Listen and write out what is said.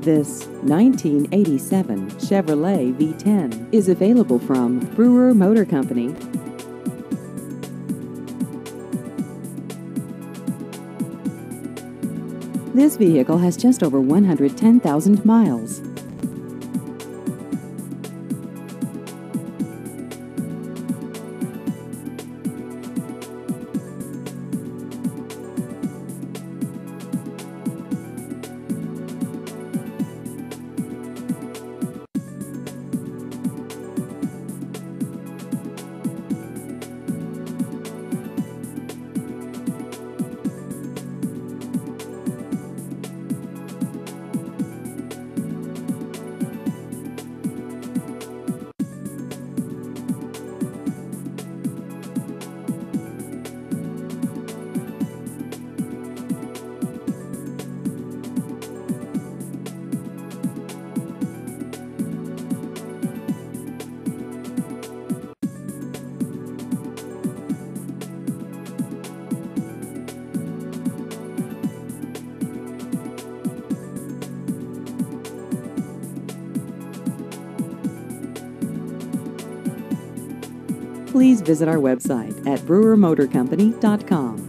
This 1987 Chevrolet V10 is available from Brewer Motor Company. This vehicle has just over 110,000 miles. Please visit our website at brewermotorcompany.com.